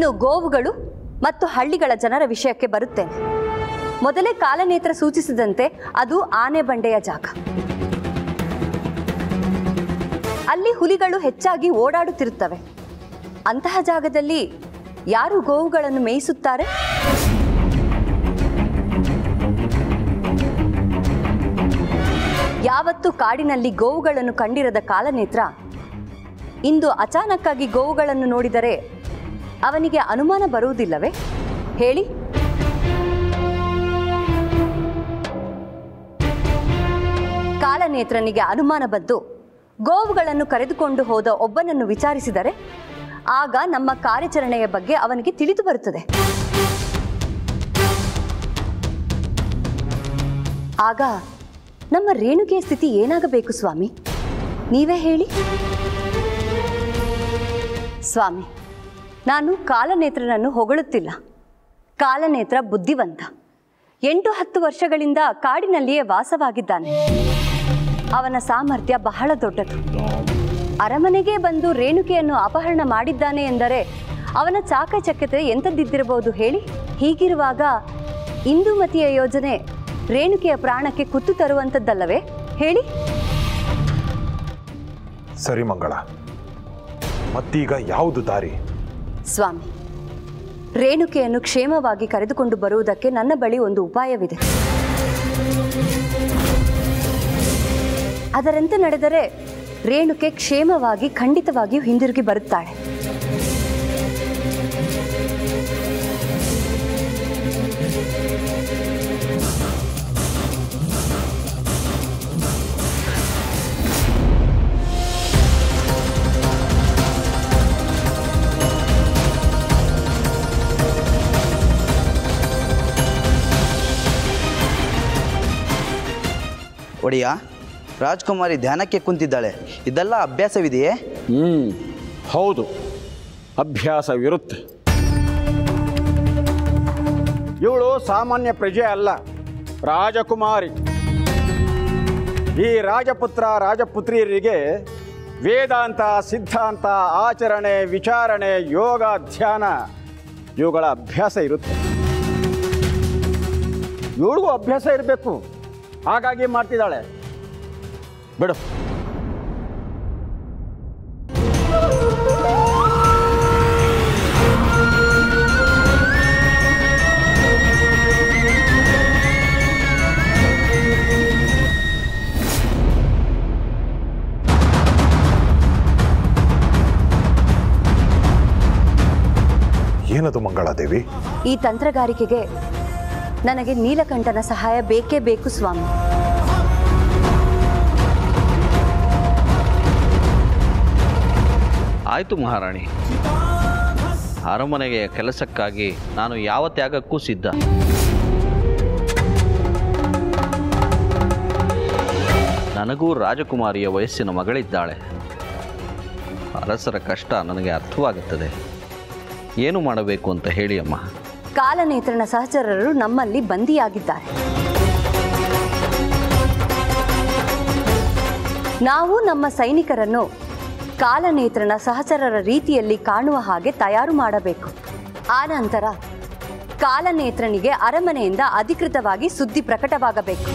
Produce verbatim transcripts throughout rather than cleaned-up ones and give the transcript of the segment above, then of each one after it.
ಇನ್ನು ಗೋವುಗಳು ಮತ್ತು ಹಳ್ಳಿಗಳ ಜನರ ವಿಷಯಕ್ಕೆ ಬರುತ್ತೇನೆ. ಮೊದಲೇ ಕಾಲನೇತ್ರ ಸೂಚಿಸಿದಂತೆ ಅದು ಆನೆ ಬಂಡೆಯ ಜಾಗ. ಅಲ್ಲಿ ಹುಲಿಗಳು ಹೆಚ್ಚಾಗಿ ಓಡಾಡುತ್ತಿರುತ್ತವೆ. ಅಂತಹ ಜಾಗದಲ್ಲಿ ಯಾರು ಗೋವುಗಳನ್ನು ಮೇಯಿಸುತ್ತಾರೆ? ಯಾವತ್ತೂ ಕಾಡಿನಲ್ಲಿ ಗೋವುಗಳನ್ನು ಕಂಡಿರದ ಕಾಲನೇತ್ರ ಇಂದು ಅಚಾನಕ್ಕಾಗಿ ಗೋವುಗಳನ್ನು ನೋಡಿದರೆ ಅವನಿಗೆ ಅನುಮಾನ ಬರುವುದಿಲ್ಲವೇ? ಹೇಳಿ. ಕಾಲನೇತ್ರನಿಗೆ ಅನುಮಾನ ಬಂದು ಗೋವುಗಳನ್ನು ಕರೆದುಕೊಂಡು ಹೋದ ಒಬ್ಬನನ್ನು ವಿಚಾರಿಸಿದರೆ ಆಗ ನಮ್ಮ ಕಾರ್ಯಾಚರಣೆಯ ಬಗ್ಗೆ ಅವನಿಗೆ ತಿಳಿದು ಬರುತ್ತದೆ. ಆಗ ನಮ್ಮ ರೇಣುಕೆಯ ಸ್ಥಿತಿ ಏನಾಗಬೇಕು ಸ್ವಾಮಿ? ನೀವೇ ಹೇಳಿ. ಸ್ವಾಮಿ, ನಾನು ಕಾಲನೇತ್ರನನ್ನು ಹೊಗಳುತ್ತಿಲ್ಲ. ಕಾಲನೇತ್ರ ಬುದ್ಧಿವಂತ. ಎಂಟು ಹತ್ತು ವರ್ಷಗಳಿಂದ ಕಾಡಿನಲ್ಲಿಯೇ ವಾಸವಾಗಿದ್ದಾನೆ. ಅವನ ಸಾಮರ್ಥ್ಯ ಬಹಳ ದೊಡ್ಡದು. ಅರಮನೆಗೆ ಬಂದು ರೇಣುಕೆಯನ್ನು ಅಪಹರಣ ಮಾಡಿದ್ದಾನೆ ಎಂದರೆ ಅವನ ಚಾಕಚಕ್ಯತೆ ಎಂಥದ್ದಿದ್ದಿರಬಹುದು ಹೇಳಿ. ಹೀಗಿರುವಾಗ ಇಂದುಮತಿಯ ಯೋಜನೆ ರೇಣುಕೆಯ ಪ್ರಾಣಕ್ಕೆ ಕುತ್ತು ತರುವಂಥದ್ದಲ್ಲವೇ? ಹೇಳಿ. ಸರಿ ಮಂಗಳ, ಮತ್ತೀಗ ಯಾವುದು ದಾರಿ? ಸ್ವಾಮಿ, ರೇಣುಕೆಯನ್ನು ಕ್ಷೇಮವಾಗಿ ಕರೆದುಕೊಂಡು ಬರುವುದಕ್ಕೆ ನನ್ನ ಬಳಿ ಒಂದು ಉಪಾಯವಿದೆ. ಅದರಂತೆ ನಡೆದರೆ ರೇಣುಕೆ ಕ್ಷೇಮವಾಗಿ ಖಂಡಿತವಾಗಿಯೂ ಹಿಂದಿರುಗಿ ಬರುತ್ತಾಳೆ. ಒಡೆಯ, ರಾಜ್ಕುಮಾರಿ ಧ್ಯಾನಕ್ಕೆ ಕುಂತಿದ್ದಾಳೆ. ಇದೆಲ್ಲ ಅಭ್ಯಾಸವಿದೆಯೇ? ಹ್ಞೂ ಹೌದು, ಅಭ್ಯಾಸವಿರುತ್ತೆ. ಇವಳು ಸಾಮಾನ್ಯ ಪ್ರಜೆ ಅಲ್ಲ, ರಾಜಕುಮಾರಿ. ಈ ರಾಜಪುತ್ರ ರಾಜಪುತ್ರಿಯರಿಗೆ ವೇದಾಂತ, ಸಿದ್ಧಾಂತ, ಆಚರಣೆ, ವಿಚಾರಣೆ, ಯೋಗ, ಧ್ಯಾನ ಇವುಗಳ ಅಭ್ಯಾಸ ಇರುತ್ತೆ. ಇವಳಿಗೂ ಅಭ್ಯಾಸ ಇರಬೇಕು, ಹಾಗಾಗಿ ಮಾಡ್ತಿದ್ದಾಳೆ. ಬಿಡು. ಏನದು ಮಂಗಳಾದೇವಿ? ಈ ತಂತ್ರಗಾರಿಕೆಗೆ ನನಗೆ ನೀಲಕಂಠನ ಸಹಾಯ ಬೇಕೇ ಬೇಕು ಸ್ವಾಮಿ. ಆಯಿತು ಮಹಾರಾಣಿ, ಅರಮನೆಯ ಕೆಲಸಕ್ಕಾಗಿ ನಾನು ಯಾವ ತ್ಯಾಗಕ್ಕೂ ಸಿದ್ಧ. ನನಗೂ ರಾಜಕುಮಾರಿಯ ವಯಸ್ಸಿನ ಮಗಳಿದ್ದಾಳೆ. ಅರಸರ ಕಷ್ಟ ನನಗೆ ಅರ್ಥವಾಗುತ್ತದೆ. ಏನು ಮಾಡಬೇಕು ಅಂತ ಹೇಳಿ ಅಮ್ಮ. ಕಾಲನೇತ್ರನ ಸಹಚರರು ನಮ್ಮಲ್ಲಿ ಬಂದಿಯಾಗಿದ್ದಾರೆ. ನಾವು ನಮ್ಮ ಸೈನಿಕರನ್ನು ಕಾಲನೇತ್ರನ ಸಹಚರರ ರೀತಿಯಲ್ಲಿ ಕಾಣುವ ಹಾಗೆ ತಯಾರು ಮಾಡಬೇಕು. ಆನಂತರ ಕಾಲನೇತ್ರನಿಗೆ ಅರಮನೆಯಿಂದ ಅಧಿಕೃತವಾಗಿ ಸುದ್ದಿ ಪ್ರಕಟವಾಗಬೇಕು.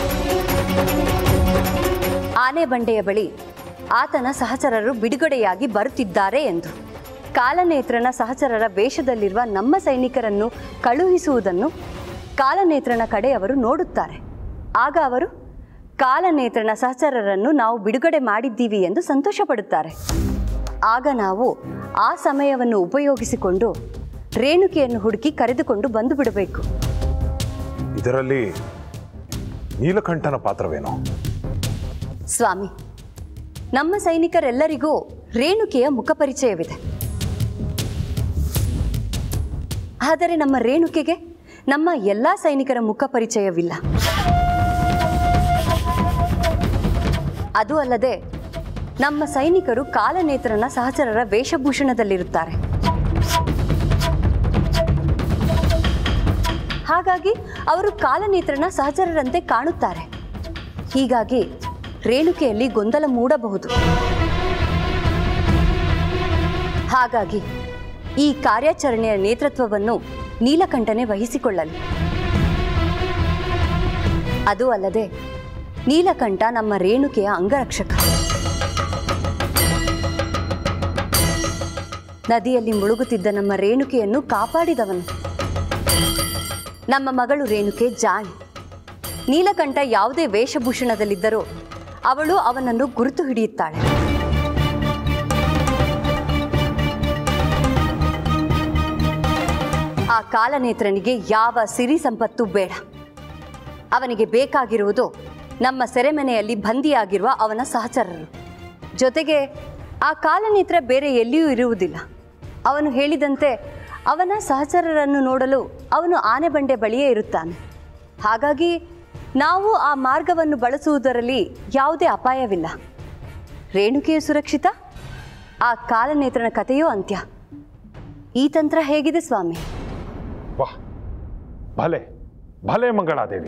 ಆನೆ ಬಂಡೆಯ ಬಳಿ ಆತನ ಸಹಚರರು ಬಿಡುಗಡೆಯಾಗಿ ಬರುತ್ತಿದ್ದಾರೆ ಎಂದು. ಕಾಲನೇತ್ರನ ಸಹಚರರ ವೇಷದಲ್ಲಿರುವ ನಮ್ಮ ಸೈನಿಕರನ್ನು ಕಳುಹಿಸುವುದನ್ನು ಕಾಲನೇತ್ರನ ಕಡೆಯವರು ನೋಡುತ್ತಾರೆ. ಆಗ ಅವರು ಕಾಲನೇತ್ರನ ಸಹಚರರನ್ನು ನಾವು ಬಿಡುಗಡೆ ಮಾಡಿದ್ದೀವಿ ಎಂದು ಸಂತೋಷ ಪಡುತ್ತಾರೆ. ಆಗ ನಾವು ಆ ಸಮಯವನ್ನು ಉಪಯೋಗಿಸಿಕೊಂಡು ರೇಣುಕೆಯನ್ನು ಹುಡುಕಿ ಕರೆದುಕೊಂಡು ಬಂದು ಬಿಡಬೇಕು. ಇದರಲ್ಲಿ ನೀಲಕಂಠನ ಪಾತ್ರವೇನು? ಸ್ವಾಮಿ, ನಮ್ಮ ಸೈನಿಕರೆಲ್ಲರಿಗೂ ರೇಣುಕೆಯ ಮುಖಪರಿಚಯವಿದೆ. ಆದರೆ ನಮ್ಮ ರೇಣುಕೆಗೆ ನಮ್ಮ ಎಲ್ಲ ಸೈನಿಕರ ಮುಖ ಪರಿಚಯವಿಲ್ಲ. ಅದು ಅಲ್ಲದೆ ನಮ್ಮ ಸೈನಿಕರು ಕಾಲನೇತ್ರನ ಸಹಚರರ ವೇಷಭೂಷಣದಲ್ಲಿರುತ್ತಾರೆ. ಹಾಗಾಗಿ ಅವರು ಕಾಲನೇತ್ರನ ಸಹಚರರಂತೆ ಕಾಣುತ್ತಾರೆ. ಹೀಗಾಗಿ ರೇಣುಕೆಯಲ್ಲಿ ಗೊಂದಲ ಮೂಡಬಹುದು. ಹಾಗಾಗಿ ಈ ಕಾರ್ಯಾಚರಣೆಯ ನೇತೃತ್ವವನ್ನು ನೀಲಕಂಠನೇ ವಹಿಸಿಕೊಳ್ಳಲಿ. ಅದು ಅಲ್ಲದೆ ನೀಲಕಂಠ ನಮ್ಮ ರೇಣುಕೆಯ ಅಂಗರಕ್ಷಕ. ನದಿಯಲ್ಲಿ ಮುಳುಗುತ್ತಿದ್ದ ನಮ್ಮ ರೇಣುಕೆಯನ್ನು ಕಾಪಾಡಿದವನು. ನಮ್ಮ ಮಗಳು ರೇಣುಕೆ ಜಾಣಿ. ನೀಲಕಂಠ ಯಾವುದೇ ವೇಷಭೂಷಣದಲ್ಲಿದ್ದರೂ ಅವಳು ಅವನನ್ನು ಗುರುತು ಹಿಡಿಯುತ್ತಾಳೆ. ಆ ಕಾಲನೇತ್ರನಿಗೆ ಯಾವ ಸಿರಿ ಸಂಪತ್ತು ಬೇಡ. ಅವನಿಗೆ ಬೇಕಾಗಿರುವುದು ನಮ್ಮ ಸೆರೆಮನೆಯಲ್ಲಿ ಬಂದಿಯಾಗಿರುವ ಅವನ ಸಹಚರರು. ಜೊತೆಗೆ ಆ ಕಾಲನೇತ್ರ ಬೇರೆ ಎಲ್ಲಿಯೂ ಇರುವುದಿಲ್ಲ. ಅವನು ಹೇಳಿದಂತೆ ಅವನ ಸಹಚರರನ್ನು ನೋಡಲು ಅವನು ಆನೆಬಂಡೆ ಬಳಿಯೇ ಇರುತ್ತಾನೆ. ಹಾಗಾಗಿ ನಾವು ಆ ಮಾರ್ಗವನ್ನು ಬಳಸುವುದರಲ್ಲಿ ಯಾವುದೇ ಅಪಾಯವಿಲ್ಲ. ರೇಣುಕೆಯು ಸುರಕ್ಷಿತ, ಆ ಕಾಲನೇತ್ರನ ಕಥೆಯೂ ಅಂತ್ಯ. ಈ ತಂತ್ರ ಹೇಗಿದೆ ಸ್ವಾಮಿ? ವಾಹ್, ಭಲೆ ಭಲೆ ಮಂಗಳಾದೇವಿ.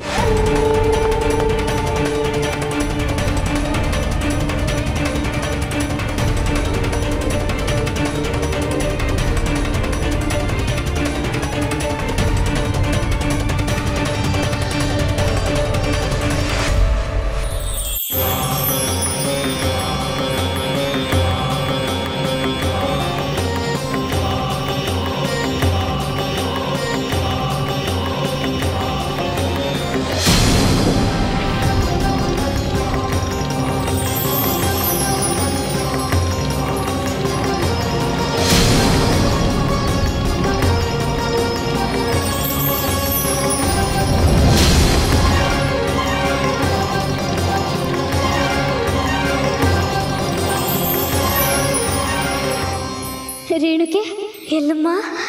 ರೇಣುಕೆ ಎಲ್ಲಮ್ಮ,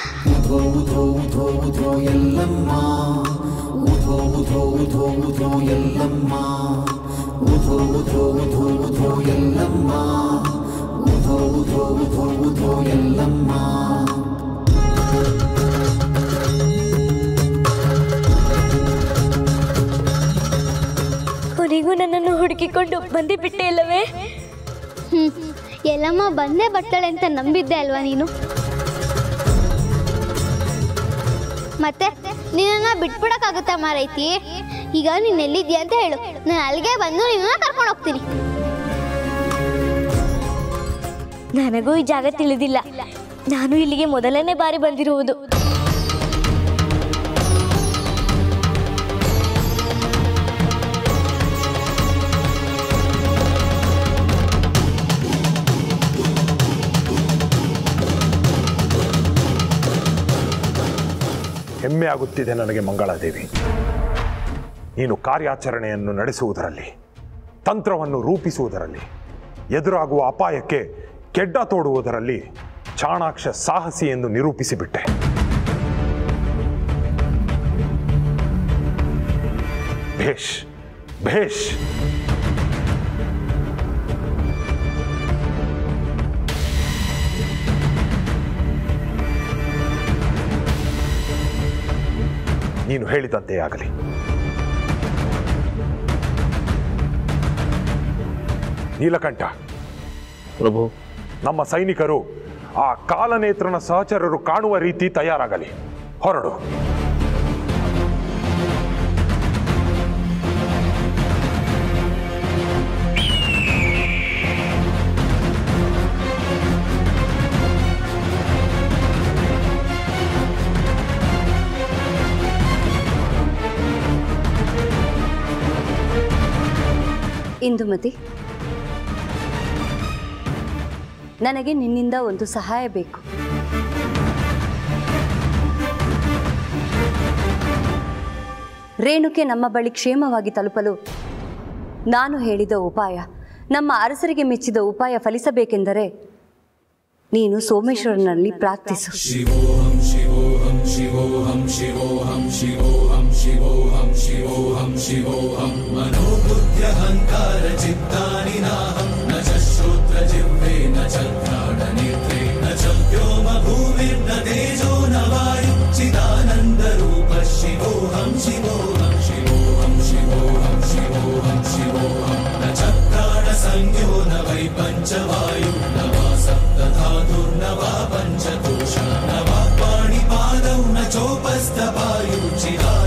ಕೊನೆಗೂ ನನ್ನನ್ನು ಹುಡುಕಿಕೊಂಡು ಬಂದೇ ಬಿಟ್ಟೆ ಇಲ್ಲವೇ? ಹ್ಮ್ ಎಲ್ಲಮ್ಮ ಬಂದೇ ಬರ್ತಾಳೆ ಅಂತ ನಂಬಿದ್ದೆ ಅಲ್ವಾ ನೀನು? ಮತ್ತೆ ನಿನ್ನ ಬಿಟ್ಬಿಡಕ್ಕಾಗುತ್ತಾ ಮಾರೈತಿ? ಈಗ ನೀನ್ ಎಲ್ಲಿದ್ಯಾ ಅಂತ ಹೇಳು, ನಾನು ಅಲ್ಲಿಗೆ ಬಂದು ನಿನ್ನ ಕರ್ಕೊಂಡು ಹೋಗ್ತೀನಿ. ನನಗೂ ಈ ಜಾಗ ತಿಳಿದಿಲ್ಲ. ನಾನು ಇಲ್ಲಿಗೆ ಮೊದಲನೇ ಬಾರಿ ಬಂದಿರುವುದು. ಹೆಮ್ಮೆ ಆಗುತ್ತಿದೆ ನನಗೆ ಮಂಗಳಾದೇವಿ. ನೀನು ಕಾರ್ಯಾಚರಣೆಯನ್ನು ನಡೆಸುವುದರಲ್ಲಿ, ತಂತ್ರವನ್ನು ರೂಪಿಸುವುದರಲ್ಲಿ, ಎದುರಾಗುವ ಅಪಾಯಕ್ಕೆ ಕೆಡ್ಡ ತೋಡುವುದರಲ್ಲಿ ಚಾಣಾಕ್ಷ ಸಾಹಸಿ ಎಂದು ನಿರೂಪಿಸಿಬಿಟ್ಟೆ. ಭೇಷ್ ಭೇಷ್. ನೀನು ಹೇಳಿದಂತೆ ಆಗಲಿ. ನೀಲಕಂಠ ಪ್ರಭು, ನಮ್ಮ ಸೈನಿಕರು ಆ ಕಾಲನೇತ್ರನ ಸಹಚರರು ಕಾಣುವ ರೀತಿ ತಯಾರಾಗಲಿ. ಹೊರಡು. ಇಂದುಮತಿ, ನನಗೆ ನಿನ್ನಿಂದ ಒಂದು ಸಹಾಯ ಬೇಕು. ರೇಣುಕೆ ನಮ್ಮ ಬಳಿ ಕ್ಷೇಮವಾಗಿ ತಲುಪಲು ನಾನು ಹೇಳಿದ ಉಪಾಯ, ನಮ್ಮ ಅರಸರಿಗೆ ಮೆಚ್ಚಿದ ಉಪಾಯ ಫಲಿಸಬೇಕೆಂದರೆ ನೀನು ಸೋಮೇಶ್ವರನಲ್ಲಿ ಪ್ರಾರ್ಥಿಸು. ಶಿವೋಹಂ ಶಿವೋಹಂ ಶಿವೋಹಂ ಶಿವೋಹಂ ಶಿವೋಹಂ ಶಿವೋಹಂ ಶಿವೋಹಂ ಶಿವೋಹಂ ಮನೋಬುದ್ಧ್ಯಹಂಕಾರ ಚಿತ್ತಾನಿ ನಾಹಂ ನ ಚ ಶ್ರೋತ್ರ ಜಿಹ್ವೆ ನ ಚ ಘ್ರಾಣ ನೇತ್ರೆ ನ ಚ ವ್ಯೋಮ ಭೂಮಿರ್ನ ತೇಜೋ ನ ವಾಯು ಚಿದಾನಂದ ರೂಪ ಶಿವೋಹಂ ಶಿವೋಹಂ ಶಿವೋಹಂ ಶಿವೋಹಂ ಶಿವೋಹಂ ಶಿವೋಹಂ ನ ಚ ಪ್ರಾಣ ಸಂಜ್ಞೋ ನ ವೈ ಪಂಚವಾಯು ನ ವಾ ಸಪ್ತ ಧಾತುರ್ನ ವಾ ಪಂಚಕೋಶ ನ रूपस्थपायुचिराय